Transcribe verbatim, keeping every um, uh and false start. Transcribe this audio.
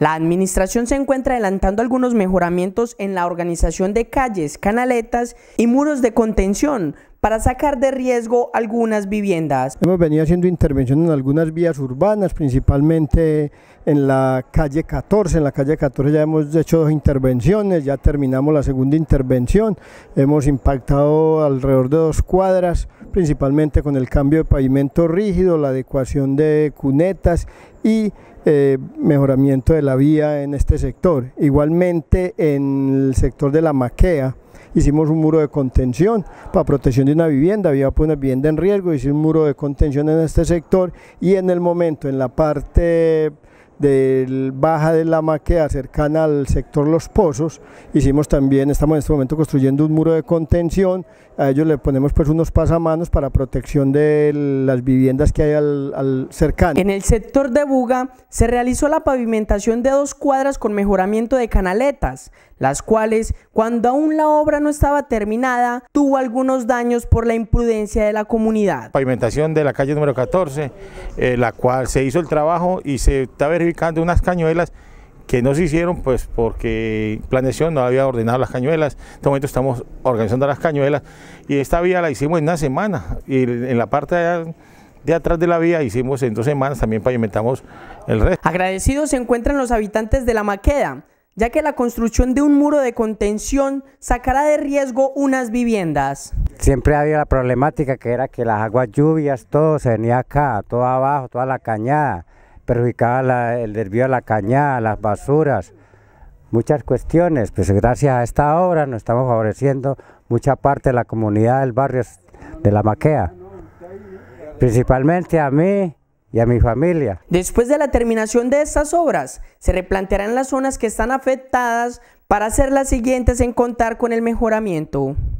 La administración se encuentra adelantando algunos mejoramientos en la organización de calles, canaletas y muros de contención para sacar de riesgo algunas viviendas. Hemos venido haciendo intervención en algunas vías urbanas, principalmente en la calle catorce. En la calle catorce ya hemos hecho dos intervenciones, ya terminamos la segunda intervención. Hemos impactado alrededor de dos cuadras, principalmente con el cambio de pavimento rígido, la adecuación de cunetas y eh, mejoramiento de la vía en este sector. Igualmente en el sector de la Maquea, hicimos un muro de contención para protección de una vivienda, había una vivienda en riesgo, hicimos un muro de contención en este sector y en el momento en la parte del baja de la Maquea, cercana al sector Los Pozos, hicimos también, estamos en este momento construyendo un muro de contención, a ellos le ponemos pues unos pasamanos para protección de las viviendas que hay al, al cercano. En el sector de Buga se realizó la pavimentación de dos cuadras con mejoramiento de canaletas, las cuales, cuando aún la obra no estaba terminada, tuvo algunos daños por la imprudencia de la comunidad. Pavimentación de la calle número catorce, eh, la cual se hizo el trabajo y se está verificando unas cañuelas que no se hicieron pues porque planeación no había ordenado las cañuelas. En este momento estamos organizando las cañuelas y esta vía la hicimos en una semana y en la parte de, de atrás de la vía hicimos en dos semanas, también pavimentamos el resto. Agradecidos se encuentran los habitantes de la Maqueda, ya que la construcción de un muro de contención sacará de riesgo unas viviendas. Siempre había la problemática que era que las aguas lluvias, todo se venía acá, todo abajo, toda la cañada, perjudicaba la, el desvío de la cañada, las basuras, muchas cuestiones. Pues gracias a esta obra nos estamos favoreciendo mucha parte de la comunidad del barrio de la Maquea, principalmente a mí y a mi familia. Después de la terminación de estas obras, se replantearán las zonas que están afectadas para ser las siguientes en contar con el mejoramiento.